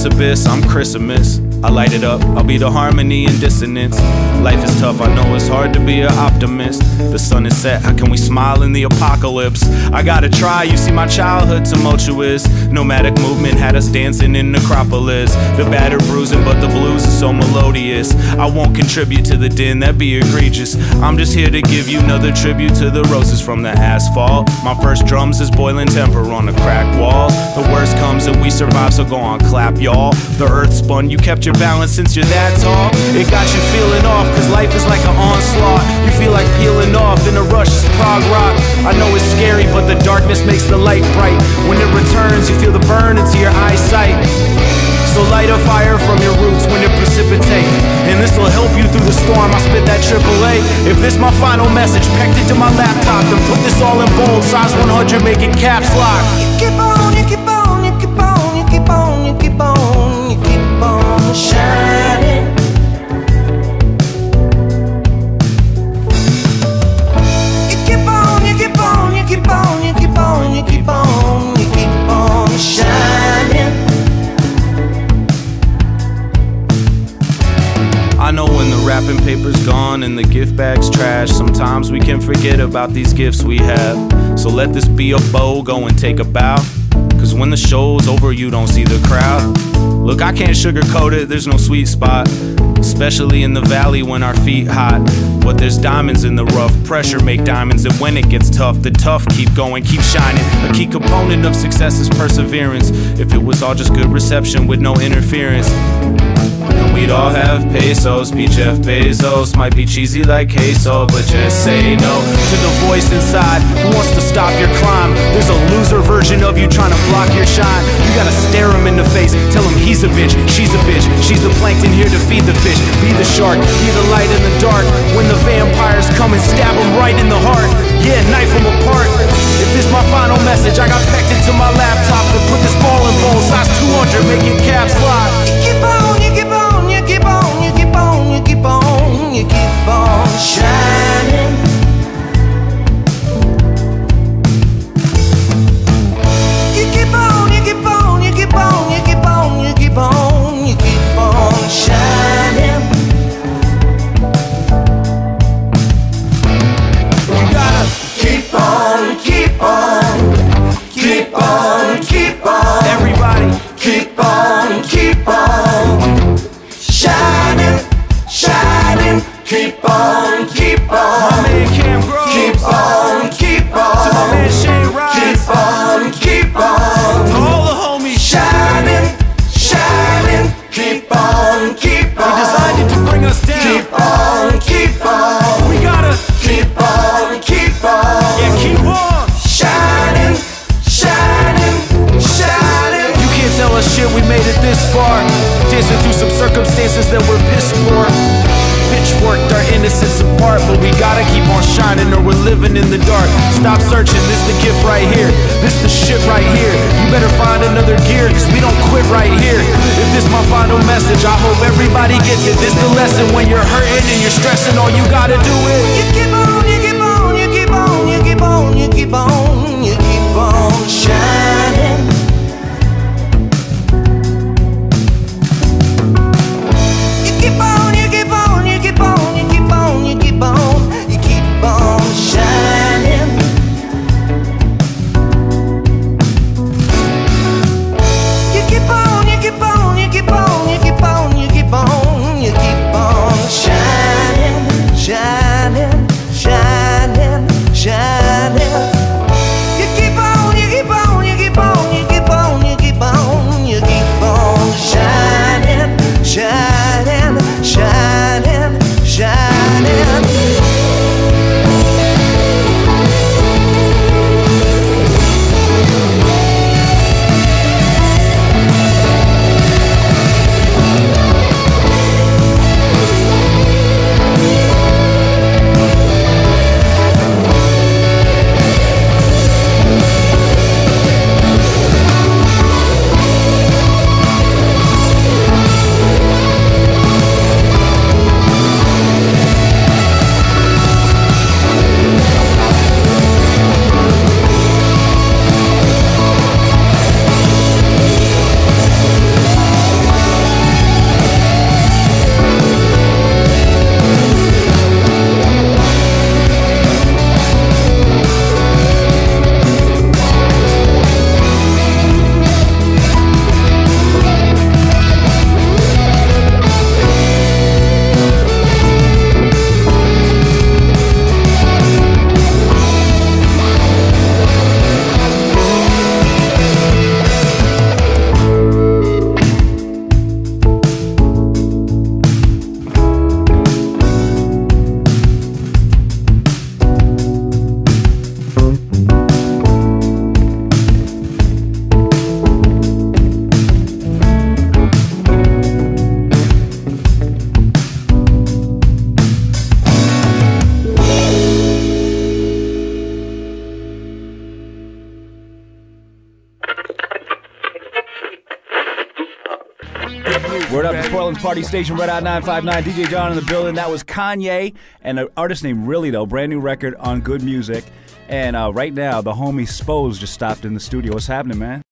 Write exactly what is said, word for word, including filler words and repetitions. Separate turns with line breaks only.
precipice, I'm Christmas. I light it up, I'll be the harmony and dissonance. Life is tough, I know it's hard to be an optimist. The sun is set, how can we smile in the apocalypse? I gotta try, you see my childhood tumultuous. Nomadic movement had us dancing in Necropolis. The battered bruising, but the blues is so melodious. I won't contribute to the din, that'd be egregious. I'm just here to give you another tribute to the roses from the asphalt. My first drums is boiling temper on the cracked walls. The worst comes and we survive, so go on, clap y'all. The earth spun, you kept your balance since you're that tall. It got you feeling off, cause life is like an onslaught. You feel like peeling off in a rush, it's prog rock. I know it's scary, but the darkness makes the light bright. When it returns, you feel the burn into your eyesight. So light a fire from your roots when it precipitates, and this will help you through the storm. I spit that triple A. If this my final message, pegged it to my laptop, then put this all in bold, size one hundred, make it caps lock.
You keep on, you keep on, you keep on, you keep on, you keep on, you keep on shining. You keep on, you keep on, you keep on, you keep on, you keep on, you keep on shining.
I know when the wrapping paper's gone and the gift bag's trash, sometimes we can forget about these gifts we have. So let this be a bow, go and take a bow, cause when the show's over you don't see the crowd. Look, I can't sugarcoat it, there's no sweet spot, especially in the valley when our feet hot. But there's diamonds in the rough, pressure make diamonds, and when it gets tough, the tough keep going, keep shining. A key component of success is perseverance. If it was all just good reception with no interference, we'd all have pesos, be Jeff Bezos. Might be cheesy like queso, but just say no to the voice inside who wants to stop your climb. There's a loser version of you trying to block your shine. You gotta stare him in the face, tell him he's a bitch, she's a bitch, she's the plankton here to feed the fish. Be the shark, be the light in the dark. When the vampires come and stab him right in the heart, yeah, knife him apart. If this my final message, I got pegged into my laptop to put this ball in bowl, size two hundred, make it caps lock.
You keep on, you keep on, you keep on, you keep on, you keep on, you keep on shining. You keep on, you keep on, you keep on, you keep on, you keep on, you keep on shining. You gotta keep on, keep on, keep on, keep on.
Everybody,
keep on, keep on shining, shining. Keep on, keep on.
my man Cam Groves.
Keep on, keep on.
To my man Shane Rise.
Keep on, keep on.
To all the homies,
Shining, shining. Keep on, keep
they
on.
designed it to bring us down.
Keep on, keep on.
We gotta,
Keep on, keep on.
yeah, keep on.
Shining, shining, shining.
You can't tell us shit, we made it this far. Dancing through some circumstances that we're piss poor. Pitchforked our innocence apart, but we gotta keep on shining or we're living in the dark. Stop searching, this the gift right here. This the shit right here. You better find another gear, cause we don't quit right here. If this my final message, I hope everybody gets it. This the lesson when you're hurting and you're stressing, all you gotta do is
You keep on, you keep on, you keep on, you keep on, you keep on, you keep on shining. You keep on, you keep on, you keep on, you keep on, you keep on, you keep on shining. You keep on, you keep on, you keep on, you keep on, you keep on, you keep on shining, shining, shining.
Word up, the Portland's Party Station, Red Hot nine five nine, D J John in the building. That was Kanye and an artist named Really Though, brand new record on Good Music. And uh, right now, the homie Spose just stopped in the studio. What's happening, man?